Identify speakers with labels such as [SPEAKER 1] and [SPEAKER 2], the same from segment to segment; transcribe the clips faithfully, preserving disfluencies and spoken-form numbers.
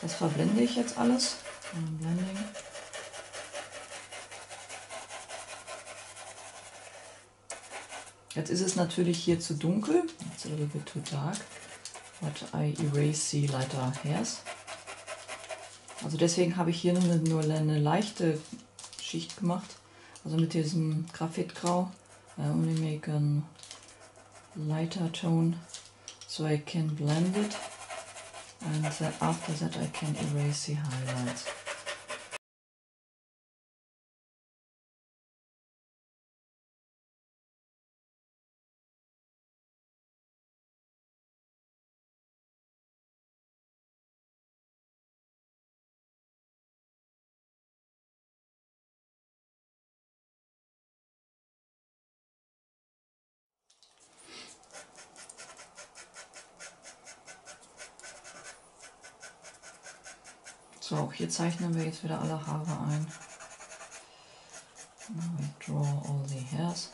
[SPEAKER 1] Das verblende ich jetzt alles. Blending. Jetzt ist es natürlich hier zu dunkel. It's a little bit too dark. But I erase the lighter hairs. Also deswegen habe ich hier nur eine, nur eine leichte Schicht gemacht. Also mit diesem Graphitgrau. I only make a lighter tone so I can blend it. And then after that I can erase the highlights. So, hier zeichnen wir jetzt wieder alle Haare ein. Now we draw all the hairs.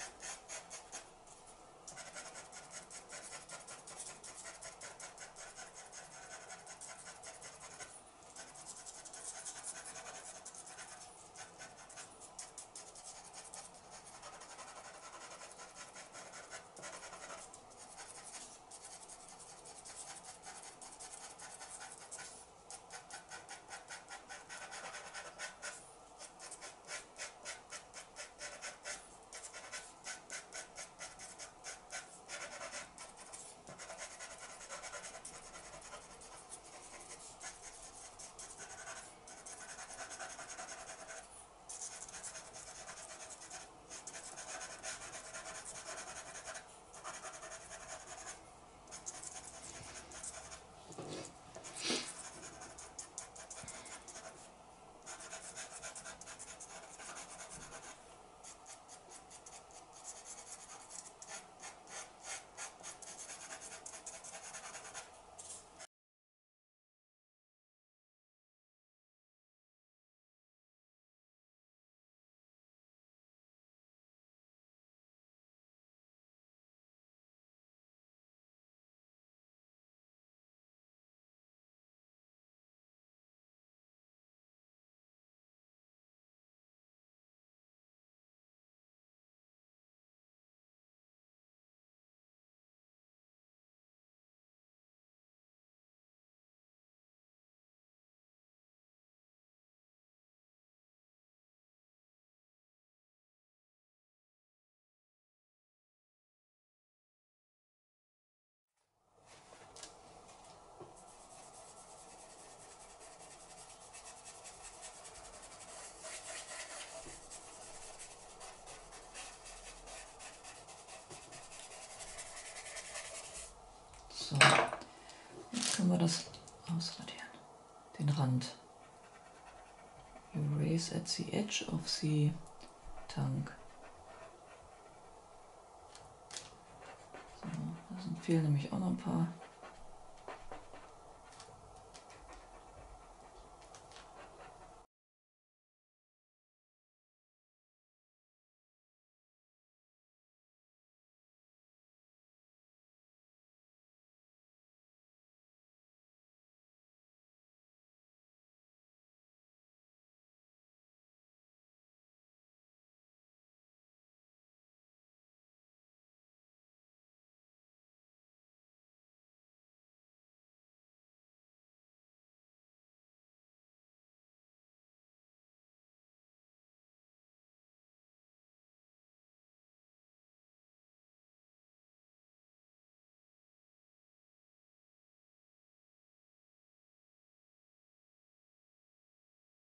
[SPEAKER 1] So, jetzt können wir das ausradieren, den Rand. Erase at the edge of the tongue. So, da sind, fehlen nämlich auch noch ein paar